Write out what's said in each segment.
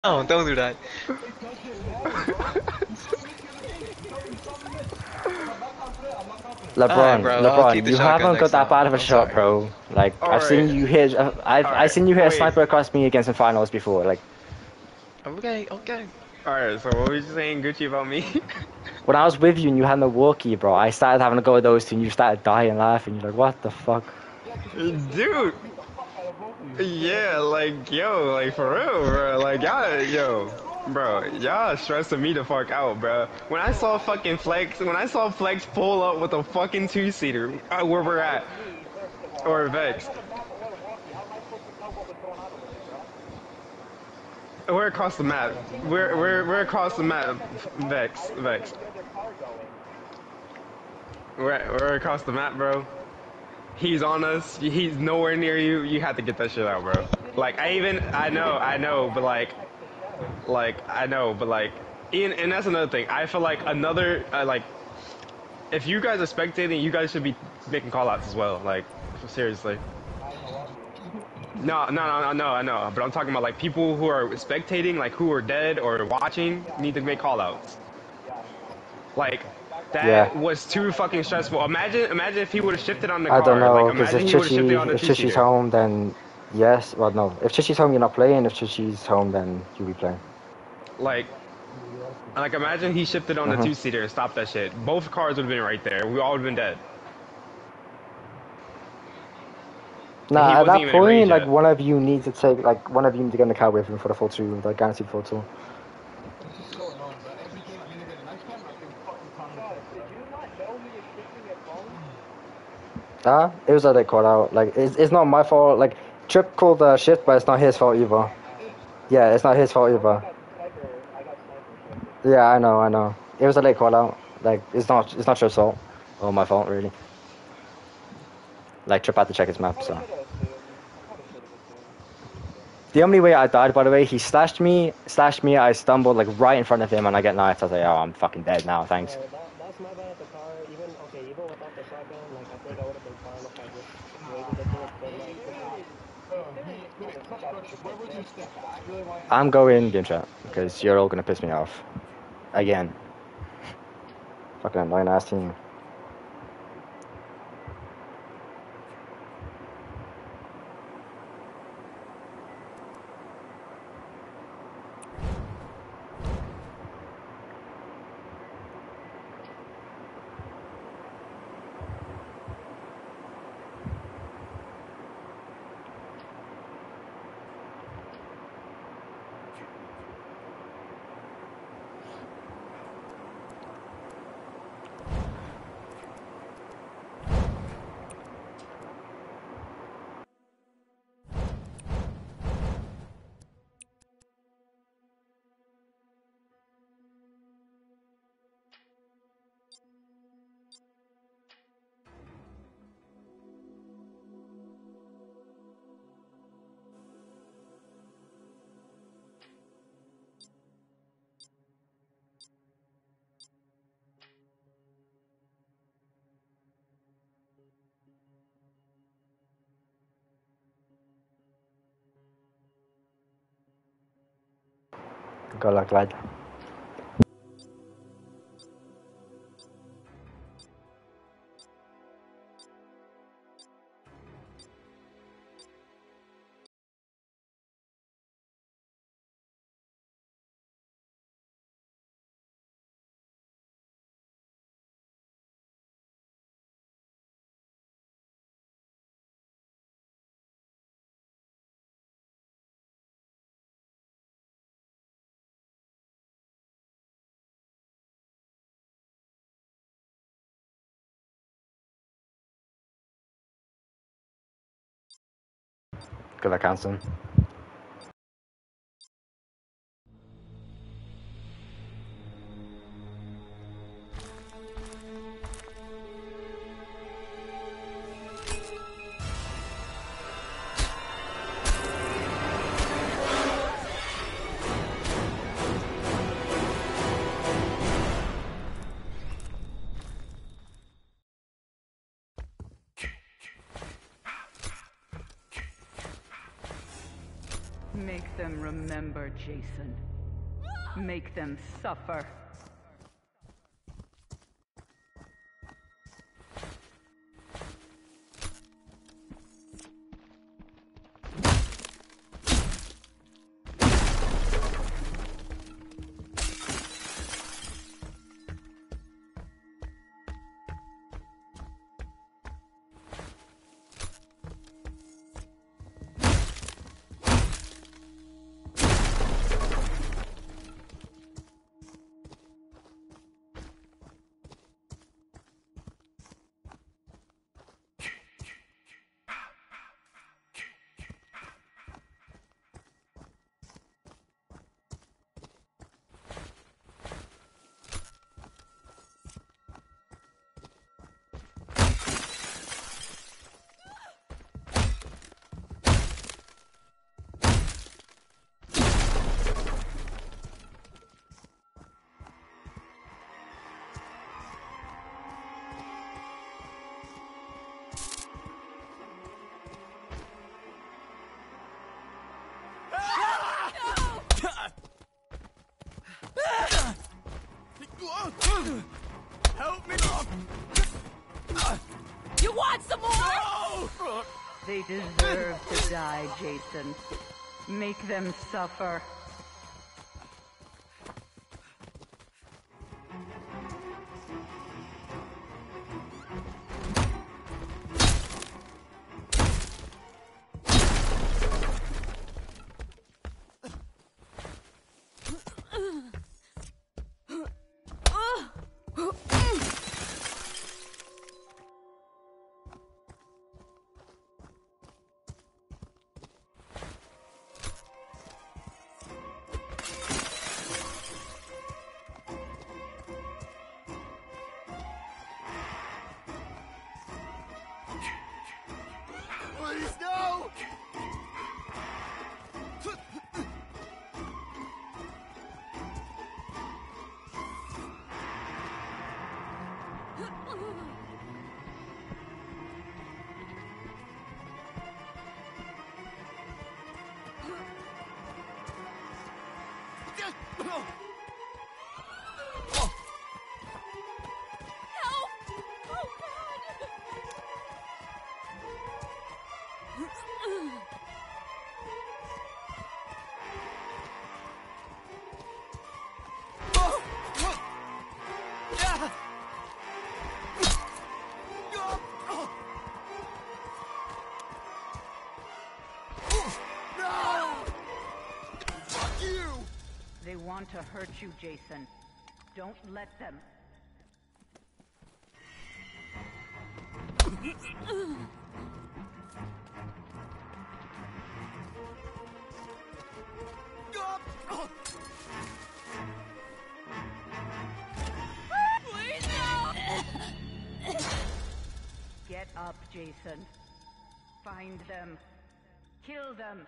No, don't do that. Alright, LeBron, bro, I'll keep LeBron, the you shotgun haven't got next that time. bad of a I'm shot, sorry. bro. Like I've Alright, seen you hit, I've alright, seen you hit a wait. sniper across me against in finals before. Like Okay, okay. Alright, so what was you saying, Gucci, about me? when I was with you and you had no walkie, bro, I started having to go with those two and you started dying laughing. You're like, what the fuck? Dude, yeah, like, yo, like, for real, bro. Like, y'all, yo, bro, y'all stressing me the fuck out, bro. When I saw fucking when I saw Flex pull up with a fucking two-seater, where we're at, or Vex, we're across the map. We're across the map, Vex. We're across the map, bro. He's on us. He's nowhere near you. You have to get that shit out, bro. Like I know, but I know, but like, Ian, and that's another thing. I feel like another like, if you guys are spectating, you guys should be making callouts as well. Like, seriously. No, I know. But I'm talking about like people who are spectating, like who are dead or watching, need to make callouts. Like, Yeah, that was too fucking stressful. Imagine if he would have shifted on the I don't car. Like, know because imagine he would have shifted on the If Chichi's two-seater. home, then yes. Well, no. If Chichi's home, you're not playing. If Chichi's home, then you'll be playing. Like imagine he shifted on the Mhm. two-seater and stopped that shit. Both cars would have been right there. We all would have been dead. And he Nah, at wasn't that even in rage point, like yet. one of you needs to take, like one of you need to get in the car with him for the full two, like guaranteed full two. Ah, it was a late call out. Like it's not my fault. Like Trip called shift, but it's not his fault either. Yeah, it's not his fault either. Yeah, I know. It was a late call out. Like it's not your fault or my fault really. Like Trip had to check his map, so. The only way I died, by the way, he slashed me, I stumbled like right in front of him and I get knifed. I was like, oh, I'm fucking dead now, thanks. I'm going game chat because you're all gonna piss me off. Again. Fucking annoying ass team. Good luck, lad. Good luck, Hanson. Make them remember, Jason. Make them suffer. Help me! You want some more? No! They deserve to die, Jason. Make them suffer. Please, no! Help! Oh, God! No! Fuck you! They want to hurt you, Jason. Don't let them. Please, no! Get up, Jason. Find them. Kill them.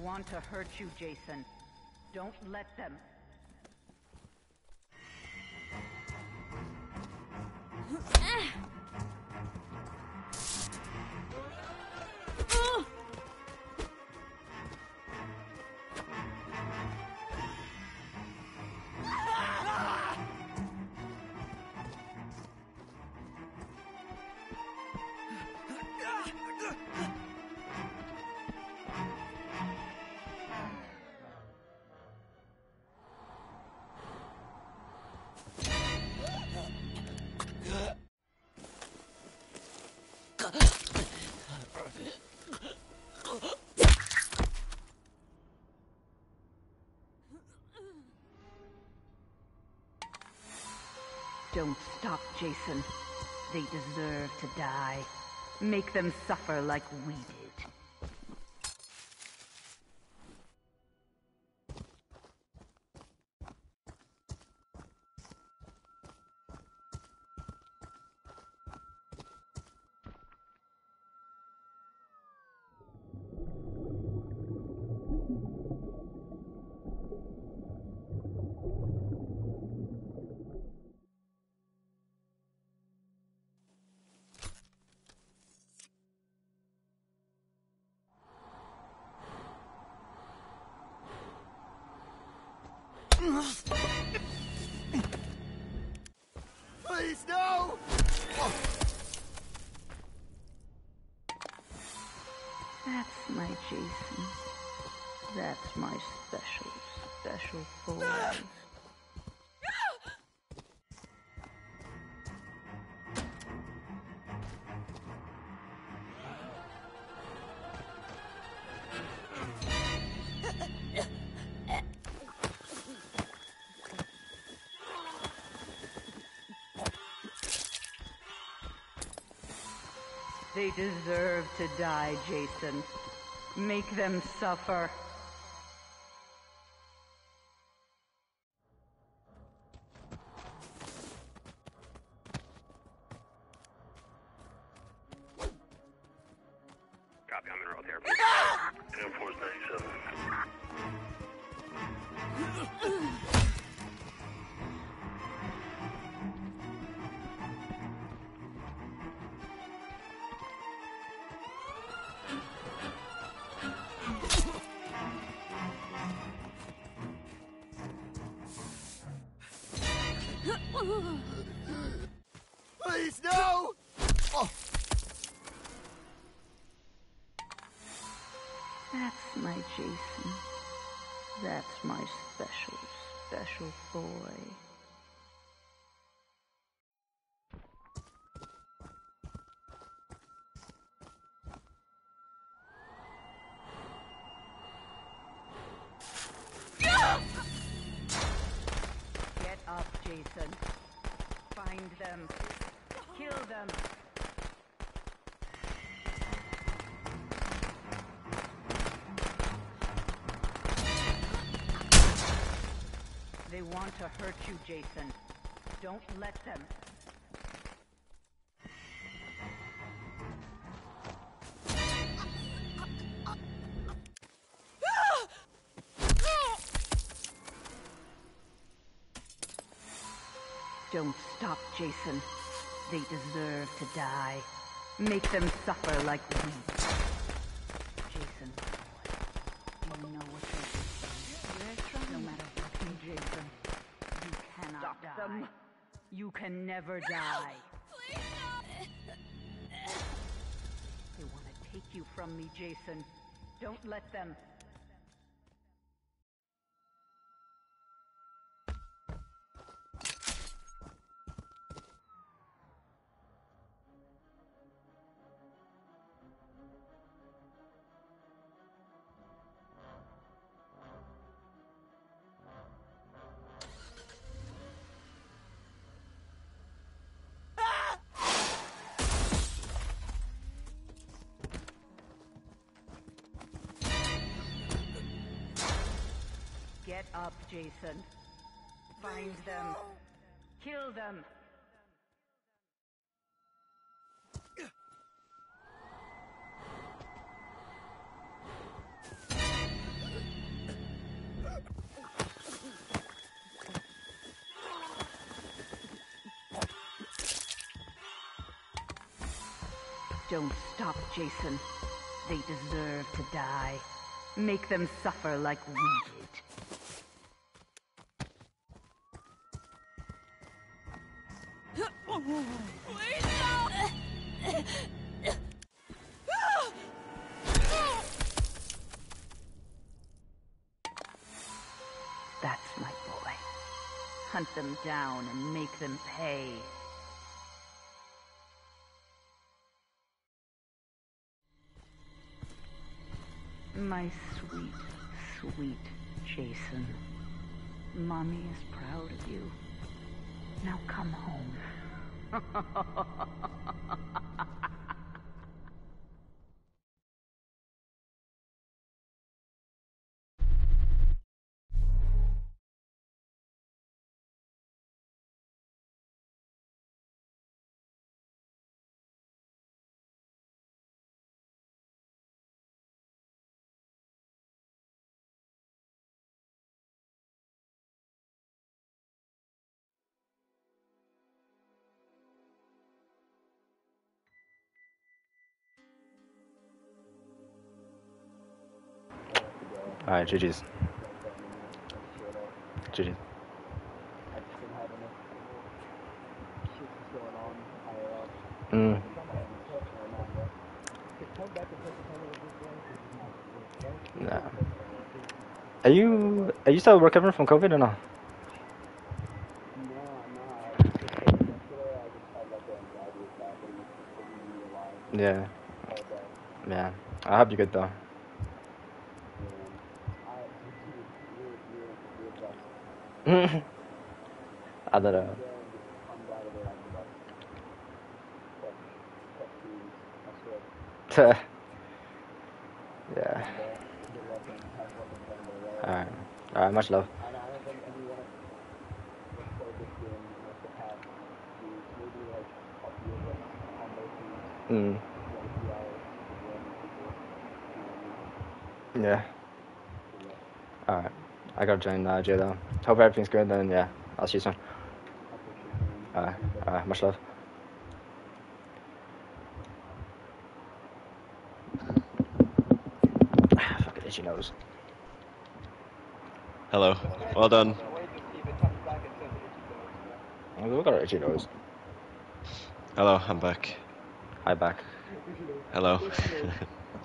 want to hurt you, Jason. Don't let them. Don't stop, Jason. They deserve to die. Make them suffer like we did. Please, no! That's my Jason. That's my special boy. They deserve to die, Jason. Make them suffer. Copy, I'm in route therapy. Air Force 97. Please, no! Oh. That's my Jason. That's my special boy. Get up, Jason. Find them. Kill them. They want to hurt you, Jason. Don't let them. Don't stop, Jason. They deserve to die. Make them suffer like we. Jason, do you know what you're doing? No matter what, Jason, you cannot stop die. Them. You can never die. Please no! They want to take you from me, Jason. Don't let them. Get up, Jason. Find them. Kill them. Don't stop, Jason. They deserve to die. Make them suffer like we did. Please no! That's my boy. Hunt them down and make them pay. My sweet, sweet Jason. Mommy is proud of you. Now come home. Alright, GG's. GG's. Mm. Nah. Are you still recovering from COVID or not? Yeah. Yeah. I hope you're good though. I don't know. Yeah. Alright. Alright, much love. Mm. Yeah. Alright. I gotta join Jay though. Hope everything's good and yeah, I'll see you soon. Alright, much love. Fucking itchy nose. Hello. Well done. Look at our itchy nose. Hello, I'm back. Hi back. Hello.